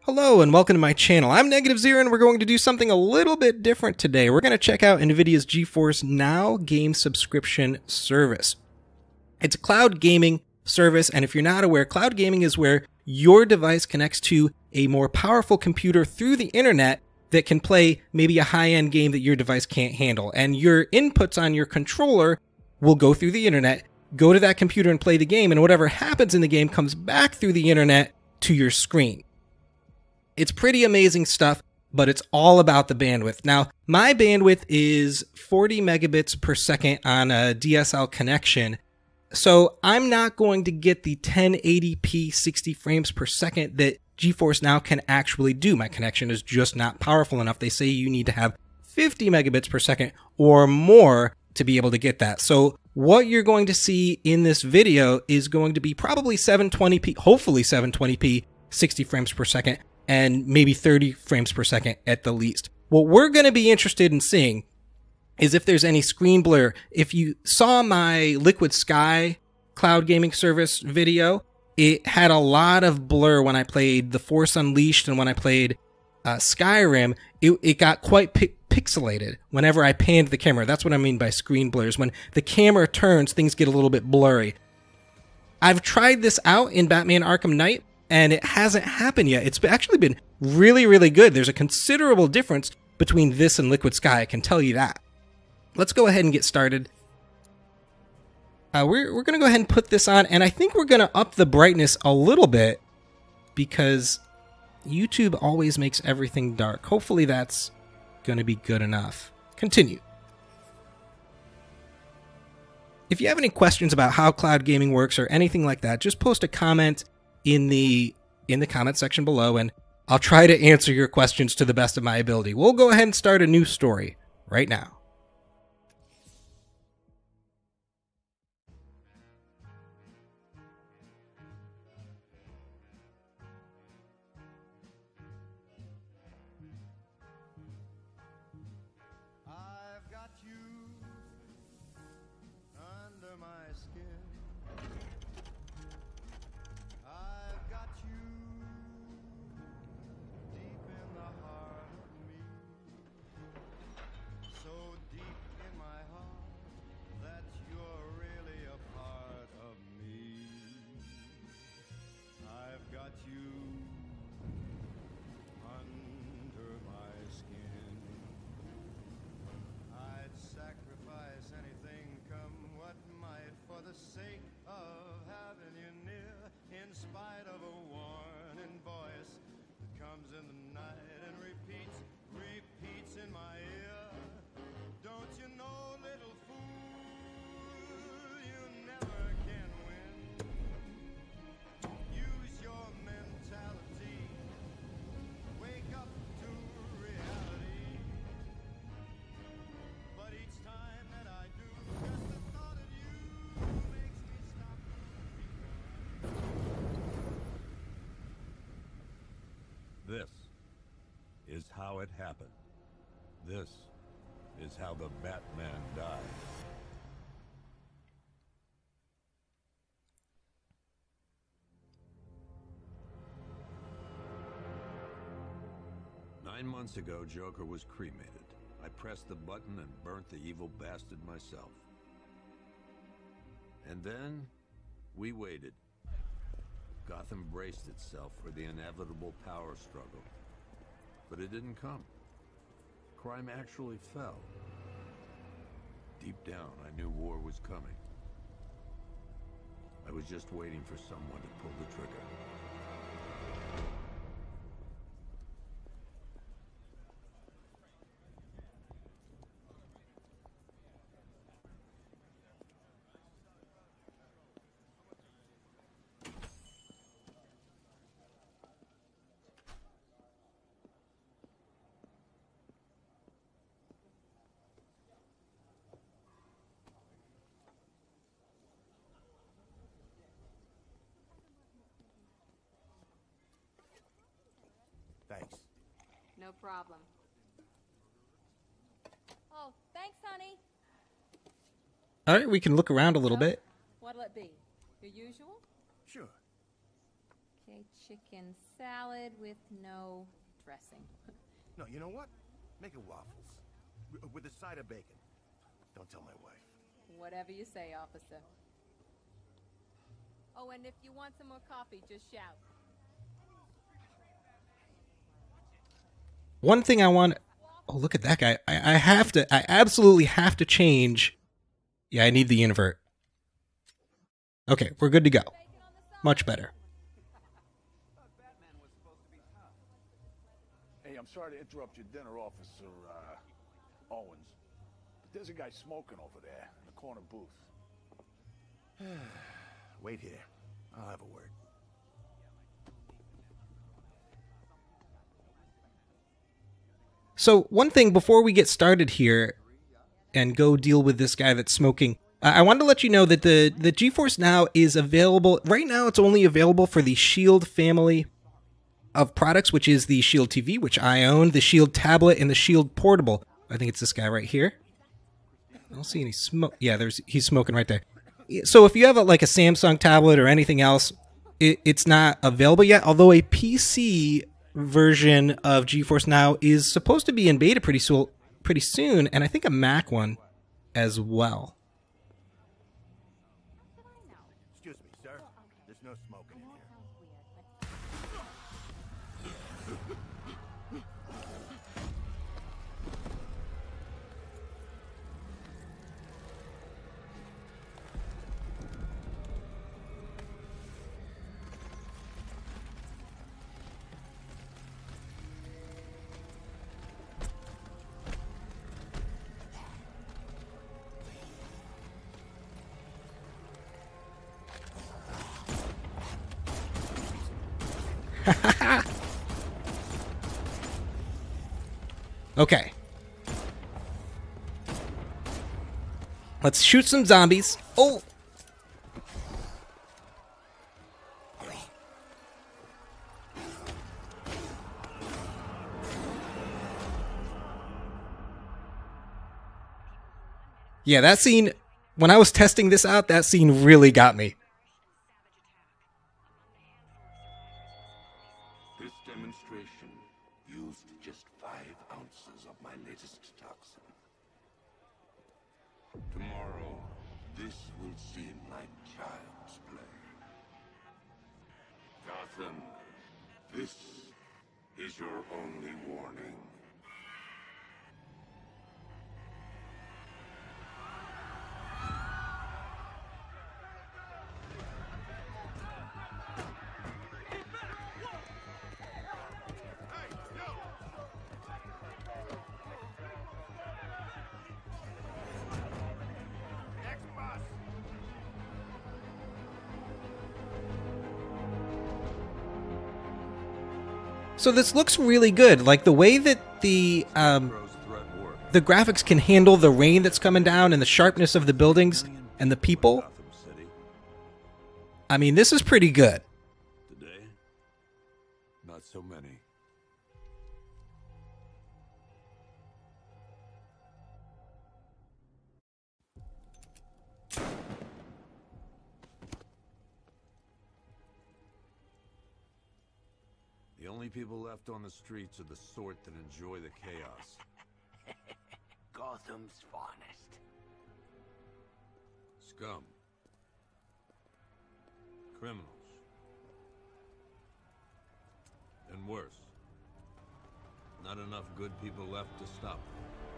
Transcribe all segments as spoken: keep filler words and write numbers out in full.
Hello and welcome to my channel. I'm Negative Zero and we're going to do something a little bit different today. We're going to check out NVIDIA's GeForce Now game subscription service. It's a cloud gaming service, and if you're not aware, cloud gaming is where your device connects to a more powerful computer through the internet that can play maybe a high-end game that your device can't handle. And your inputs on your controller will go through the internet, go to that computer and play the game, and whatever happens in the game comes back through the internet to your screen. It's pretty amazing stuff, but it's all about the bandwidth. Now, my bandwidth is forty megabits per second on a D S L connection, so I'm not going to get the ten eighty p sixty frames per second that GeForce Now can actually do. My connection is just not powerful enough. They say you need to have fifty megabits per second or more to be able to get that. So what you're going to see in this video is going to be probably seven twenty p, hopefully seven twenty p, sixty frames per second, and maybe thirty frames per second at the least. What we're going to be interested in seeing is if there's any screen blur. If you saw my Liquid Sky cloud gaming service video, it had a lot of blur when I played The Force Unleashed and when I played uh, Skyrim. It, it got quite pi pixelated whenever I panned the camera. That's what I mean by screen blurs. When the camera turns, things get a little bit blurry. I've tried this out in Batman Arkham Knight, and it hasn't happened yet. It's actually been really, really good. There's a considerable difference between this and Liquid Sky, I can tell you that. Let's go ahead and get started. Uh, we're we're going to go ahead and put this on, and I think we're going to up the brightness a little bit because YouTube always makes everything dark. Hopefully that's going to be good enough. Continue. If you have any questions about how cloud gaming works or anything like that, just post a comment in the in the comment section below, and I'll try to answer your questions to the best of my ability. We'll go ahead and start a new story right now. I've got you under my skin. I've got you deep in the heart of me, so deep in my heart that you're really a part of me. I've got you under my skin. I'd sacrifice anything, come what might, for the sake of having you near, in spite of a warning voice that comes in the night and repeats, repeats in my ear. Don't you know, little fool, you never can win. Use your mentality, wake up to reality. But each time that I do, just the thought of you makes me stop. This is how it happened. This is how the Batman died. Nine months ago, Joker was cremated. I pressed the button and burnt the evil bastard myself. And then, we waited. Gotham braced itself for the inevitable power struggle. But it didn't come. Crime actually fell. Deep down, I knew war was coming. I was just waiting for someone to pull the trigger. Thanks. No problem. Oh, thanks, honey. All right, we can look around a little bit. What'll it be? Your usual? Sure. Okay, chicken salad with no dressing. No, you know what? Make it waffles. W- With a side of bacon. Don't tell my wife. Whatever you say, officer. Oh, and if you want some more coffee, just shout. One thing I want... Oh, look at that guy. I, I have to... I absolutely have to change... Yeah, I need the invert. Okay, we're good to go. Much better. Hey, I'm sorry to interrupt your dinner, Officer uh, Owens. But there's a guy smoking over there in the corner booth. Wait here. I'll have a word. So one thing before we get started here and go deal with this guy that's smoking, uh, I wanted to let you know that the, the GeForce Now is available. Right now it's only available for the Shield family of products, which is the Shield T V, which I own, the Shield tablet, and the Shield portable. I think it's this guy right here. I don't see any smoke. Yeah, there's he's smoking right there. So if you have a, like a Samsung tablet or anything else, it, it's not available yet, although a P C version of GeForce Now is supposed to be in beta pretty, so, pretty soon, and I think a Mac one as well. Excuse me, sir. There's no smoking in here. Okay. Let's shoot some zombies. Oh! Yeah, that scene, when I was testing this out, that scene really got me. This demonstration used just five ounces of my latest toxin. Tomorrow, this will seem like child's play. Gotham, this is your only warning. So this looks really good. Like the way that the um, Scarecrow's threat worked. the graphics can handle the rain that's coming down and the sharpness of the buildings and the people. Gotham City. I mean, this is pretty good. Today, not so many. The only people left on the streets are the sort that enjoy the chaos. Gotham's finest. Scum. Criminals. And worse. Not enough good people left to stop them.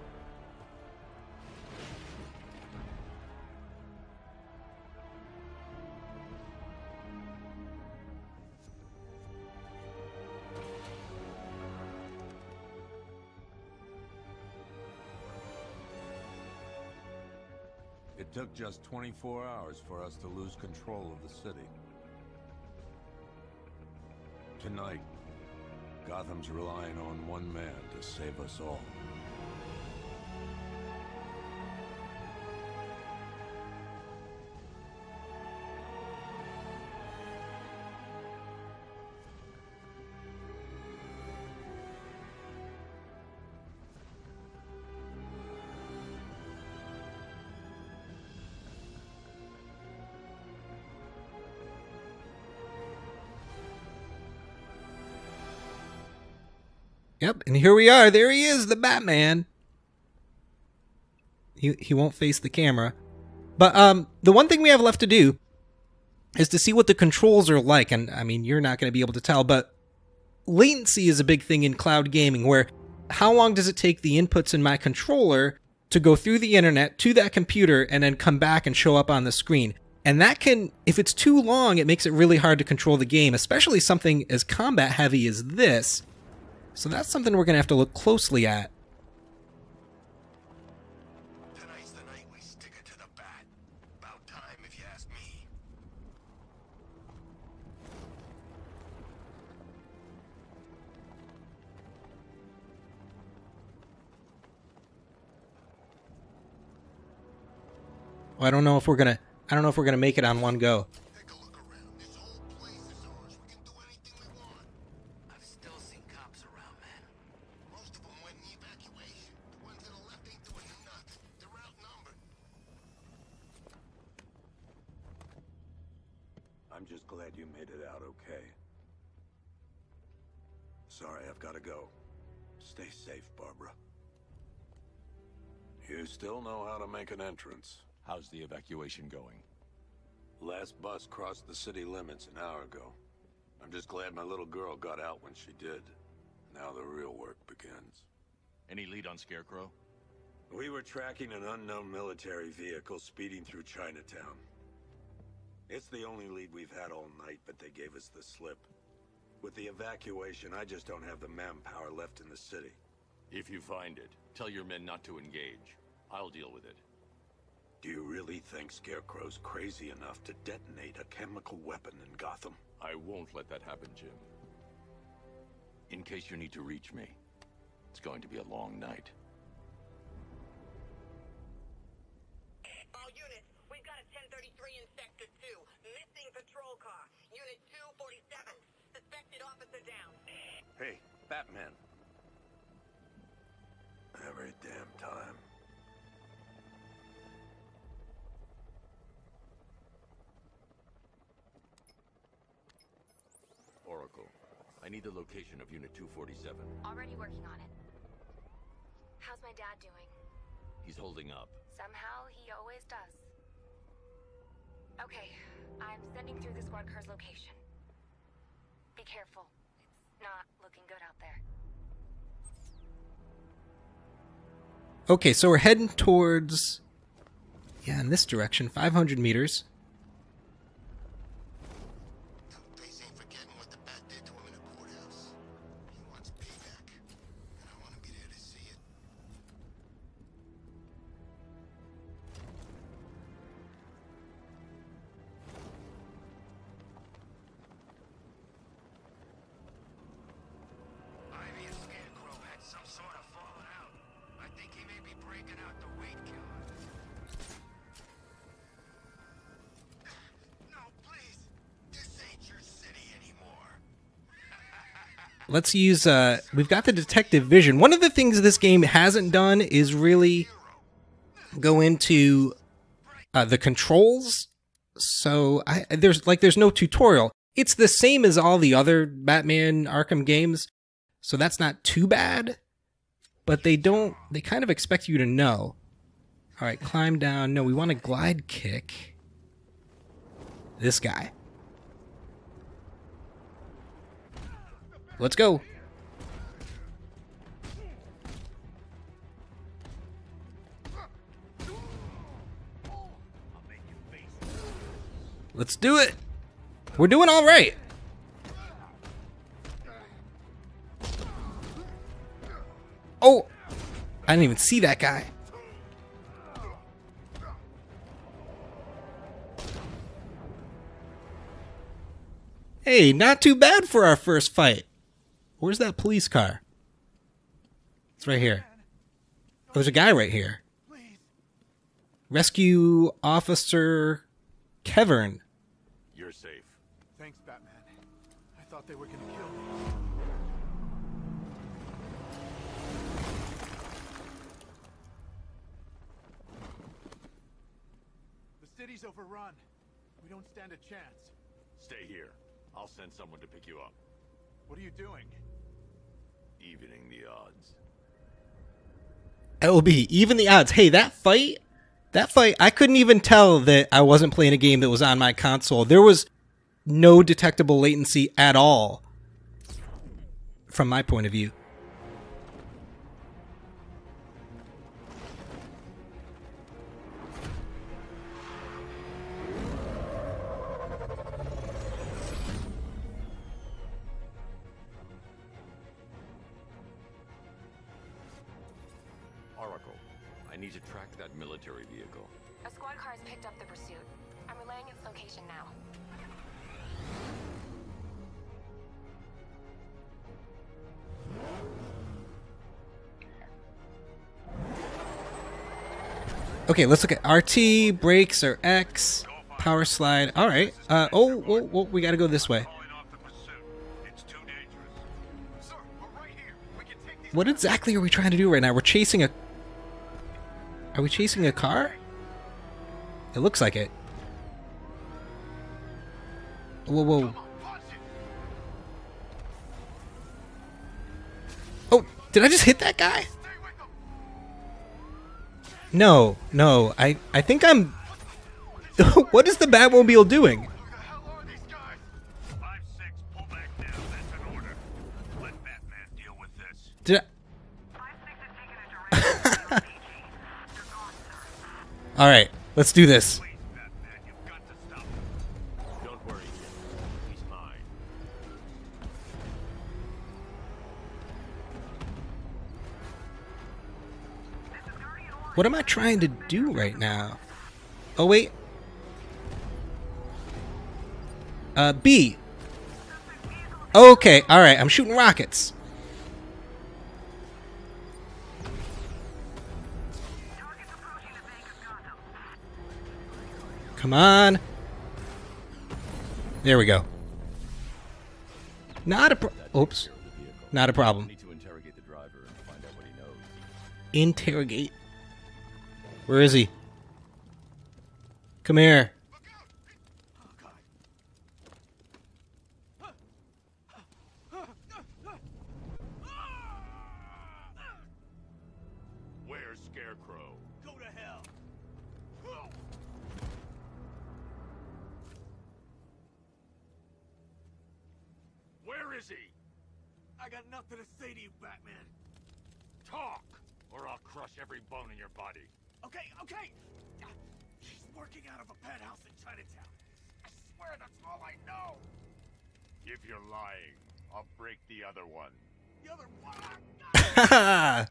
It took just twenty-four hours for us to lose control of the city. Tonight, Gotham's relying on one man to save us all. Yep, and here we are. There he is, the Batman. He he won't face the camera. But um, the one thing we have left to do is to see what the controls are like. And, I mean, you're not going to be able to tell, but latency is a big thing in cloud gaming, where how long does it take the inputs in my controller to go through the internet to that computer and then come back and show up on the screen? And that can, if it's too long, it makes it really hard to control the game, especially something as combat heavy as this. So that's something we're going to have to look closely at. Tonight's the night we stick it to the bat. About time, if you ask me. Well, I don't know if we're going to, I don't know if we're going to make it on one go. Take a look around. This whole place is ours. We can do anything we want. I've still seen cops around, man. Most of them went in the evacuation. The ones that are left ain't doing nothing. They're outnumbered. I'm just glad you made it out okay. Sorry, I've got to go. Stay safe, Barbara. You still know how to make an entrance. How's the evacuation going? Last bus crossed the city limits an hour ago. I'm just glad my little girl got out when she did. Now the real work begins. Any lead on Scarecrow? We were tracking an unknown military vehicle speeding through Chinatown. It's the only lead we've had all night, but they gave us the slip. With the evacuation, I just don't have the manpower left in the city. If you find it, tell your men not to engage. I'll deal with it. Do you really think Scarecrow's crazy enough to detonate a chemical weapon in Gotham? I won't let that happen, Jim. In case you need to reach me, it's going to be a long night. All units, we've got a ten thirty-three in Sector two. Missing patrol car. Unit two forty-seven. Suspected officer down. Hey, Batman. Every damn time. Oracle, I need the location of Unit two forty-seven. Already working on it. How's my dad doing? He's holding up. Somehow, he always does. Okay, I'm sending through the squad car's location. Be careful. It's not looking good out there. Okay, so we're heading towards, yeah, in this direction, five hundred meters. Two-Face ain't forgetting what the bat did to him in the courthouse. He wants payback, and I want to be there to see it. Ivy and Scarecrow had some sort of falling out. I think he may be breaking out the weed killer. No, please. This ain't your city anymore. Let's use, uh, we've got the detective vision. One of the things this game hasn't done is really go into uh, the controls. So I, there's like, there's no tutorial. It's the same as all the other Batman Arkham games. So that's not too bad, but they don't, they kind of expect you to know. All right, climb down. No, we want to glide kick this guy. Let's go. Let's do it. We're doing all right. Oh, I didn't even see that guy. Hey, not too bad for our first fight. Where's that police car? It's right here. Oh, there's a guy right here. Rescue Officer Kevern. You're safe. Thanks, Batman. I thought they were gonna kill me. The city's overrun. We don't stand a chance. Stay here. I'll send someone to pick you up. What are you doing? Evening the odds. L B, even the odds. Hey, that fight, that fight, I couldn't even tell that I wasn't playing a game that was on my console. There was no detectable latency at all, from my point of view. Oracle, I need to track that military vehicle. A squad car has picked up the pursuit. I'm relaying its location now. Okay, let's look at R T, brakes are X, power slide. All right. Uh, oh, oh, oh, we got to go this way. What exactly are we trying to do right now? We're chasing a... Are we chasing a car? It looks like it. Whoa, whoa. Oh, did I just hit that guy? No, no. I, I think I'm... What is the Batmobile doing? Did I... All right, let's do this. Don't worry, he's mine. What am I trying to do right now? Oh, wait. Uh, B. Okay, all right. I'm shooting rockets. Come on. There we go. Not a pro- Oops. Not a problem. Need to interrogate the driver and find out what he knows. Interrogate. Where is he? Come here. Where's Scarecrow? Go to hell. Where is he? I got nothing to say to you, Batman. Talk, or I'll crush every bone in your body. Okay, okay. He's working out of a penthouse in Chinatown. I swear that's all I know. If you're lying, I'll break the other one. The other one. Haha.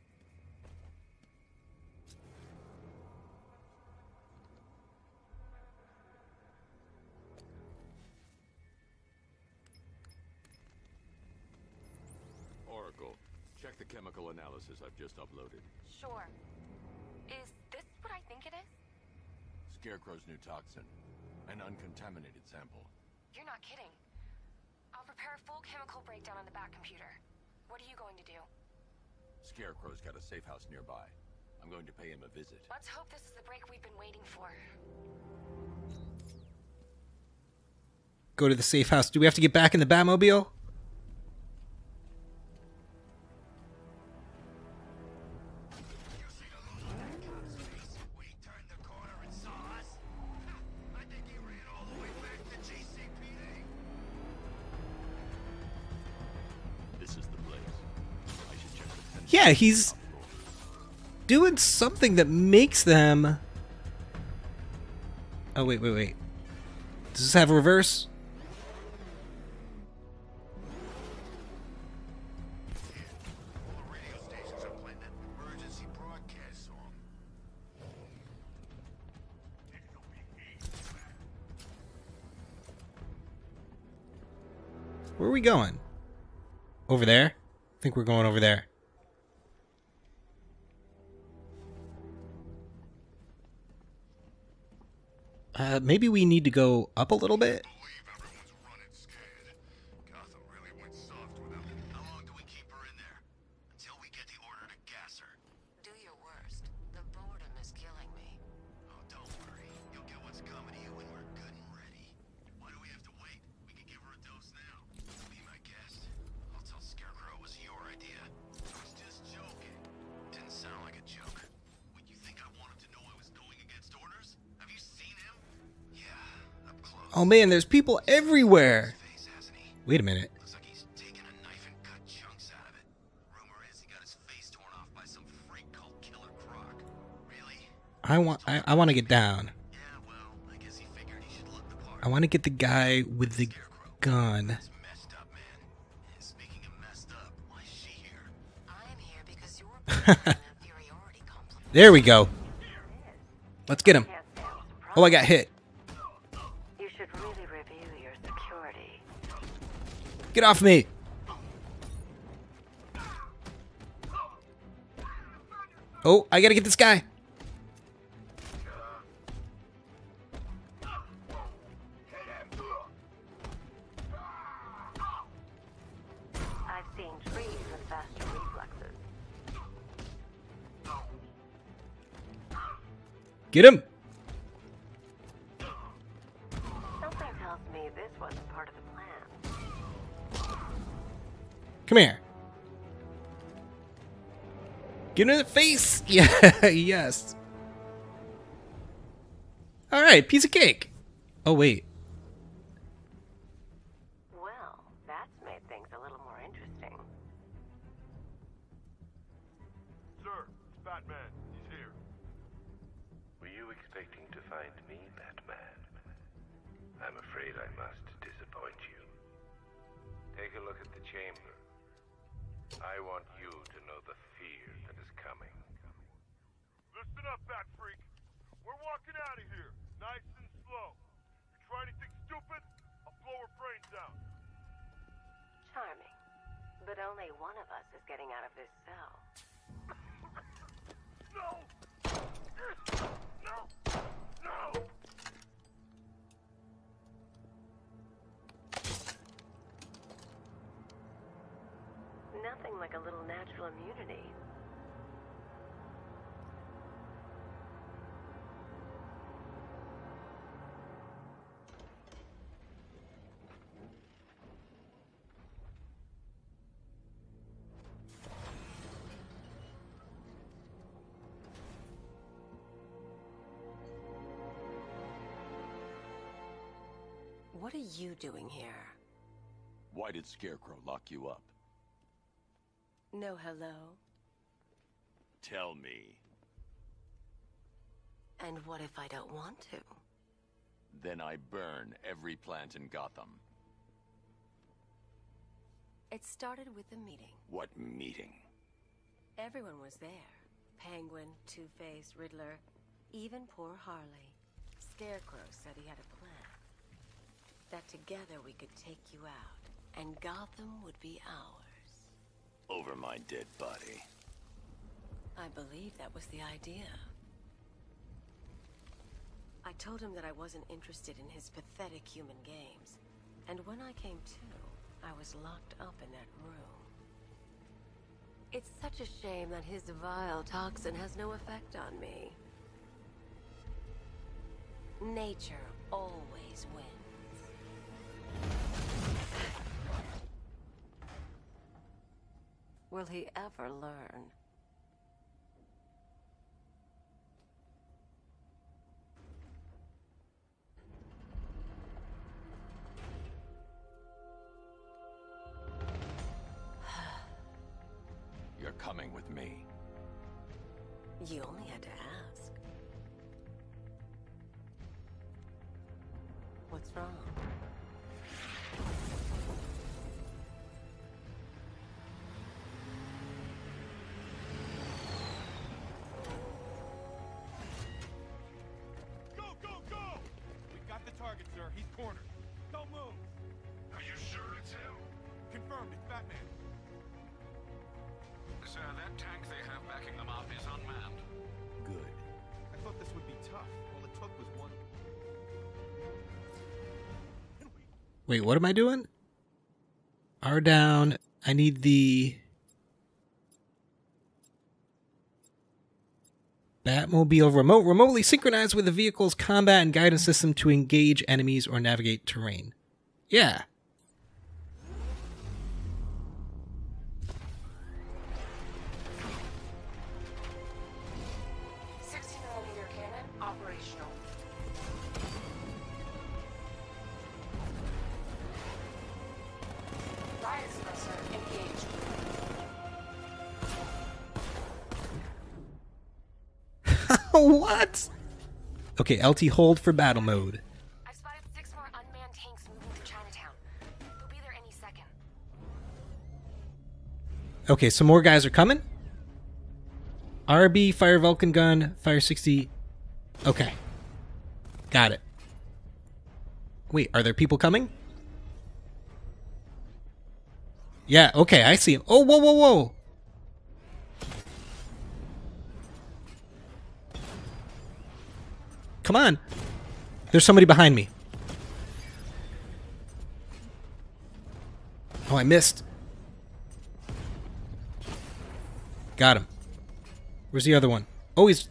Oracle, check the chemical analysis I've just uploaded. Sure. Is this what I think it is? Scarecrow's new toxin. An uncontaminated sample. You're not kidding. I'll prepare a full chemical breakdown on the back computer. What are you going to do? Scarecrow's got a safe house nearby. I'm going to pay him a visit. Let's hope this is the break we've been waiting for. Go to the safe house. Do we have to get back in the Batmobile? When he turned the corner and saw us, I think he ran all the way back to G C P D. This is the place. I should check the fence. Yeah, he's doing something that makes them... Oh, wait, wait, wait. Does this have a reverse? All the radio stations are playing that emergency broadcast song. Where are we going? Over there? I think we're going over there. Uh, maybe we need to go up a little bit? Believe everyone's running scared. Gotham really went soft without me. How long do we keep her in there? Until we get the order to gas her. Do your worst. The boredom is killing me. Oh, don't worry. You'll get what's coming to you when we're good and ready. Why do we have to wait? We can give her a dose now. Be my guest. I'll tell Scarecrow it was your idea. Oh man, there's people everywhere. Wait a minute. Looks like he's taken a knife and cut chunks out of it. Rumor is he got his face torn off by some freak called Killer Croc. Really? I want I, I want to get down. Yeah, well, I guess he figured he should look the part. I want to get the guy with the gun. That's messed up, man. And speaking of messed up, why is she here? I am here because you're an inferiority complex. There we go. Let's get him. Oh, I got hit. You should really review your security. Get off me. Oh, I gotta get this guy. I've seen trees with faster reflexes. Get him. Something tells me this wasn't part of the plan. Come here. Get him in the face. Yeah, yes. All right, piece of cake. Oh, wait. Well, that's made things a little more interesting. Sir, it's Batman. He's here. Were you expecting to find me, Batman? I'm afraid I must disappoint you. Take a look at the chamber. I want you to know the fear that is coming. Listen up, Bat Freak. We're walking out of here, nice and slow. You try anything stupid, I'll blow her brains out. Charming. But only one of us is getting out of this cell. No! No! No! Nothing like a little natural immunity. What are you doing here? Why did Scarecrow lock you up? No hello. Tell me. And what if I don't want to? Then I burn every plant in Gotham. It started with a meeting. What meeting? Everyone was there. Penguin, Two-Face, Riddler, even poor Harley. Scarecrow said he had a plan. That together we could take you out, and Gotham would be ours. Over my dead body. I believe that was the idea. I told him that I wasn't interested in his pathetic human games. And when I came to, I was locked up in that room. It's such a shame that his vile toxin has no effect on me. Nature always wins. Will he ever learn? You're coming with me. You only had to ask. What's wrong? Go, go, go! We got the target, sir. He's cornered. Don't move. Are you sure it's him? Confirmed, it's Batman. Sir, that tank they have backing them up is unmanned. Good. I thought this would be tough. All it took was one. Wait, what am I doing? R down. I need the Batmobile remote. Remotely synchronize with the vehicle's combat and guidance system to engage enemies or navigate terrain. Yeah. sixty millimeter cannon operational. What? Okay, L T hold for battle mode. I've spotted six more unmanned tanks moving to Chinatown. They'll be there any second. Okay, some more guys are coming. R B, fire Vulcan gun, fire sixty. Okay. Got it. Wait, are there people coming? Yeah, okay, I see him. Oh, whoa, whoa, whoa. Come on. There's somebody behind me. Oh, I missed. Got him. Where's the other one? Oh, he's...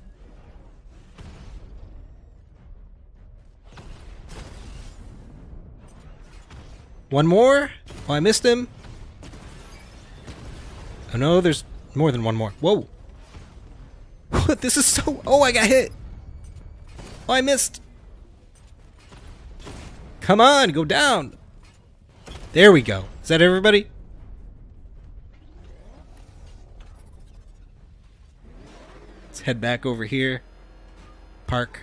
One more? Oh, I missed him. Oh no, there's more than one more. Whoa. What? This is so... Oh, I got hit. Oh, I missed. Come on, go down. There we go. Is that everybody? Let's head back over here. Park.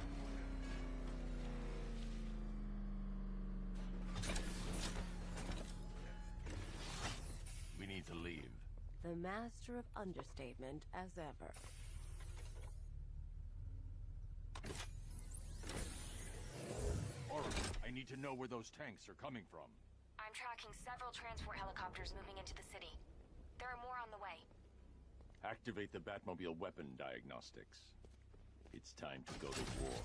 We need to leave. The master of understatement as ever. I need to know where those tanks are coming from. I'm tracking several transport helicopters moving into the city. There are more on the way. Activate the Batmobile weapon diagnostics. It's time to go to war.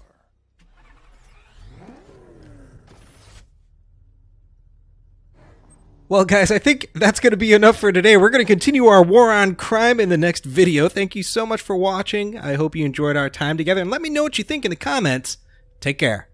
Well, guys, I think that's going to be enough for today. We're going to continue our war on crime in the next video. Thank you so much for watching. I hope you enjoyed our time together, and let me know what you think in the comments. Take care.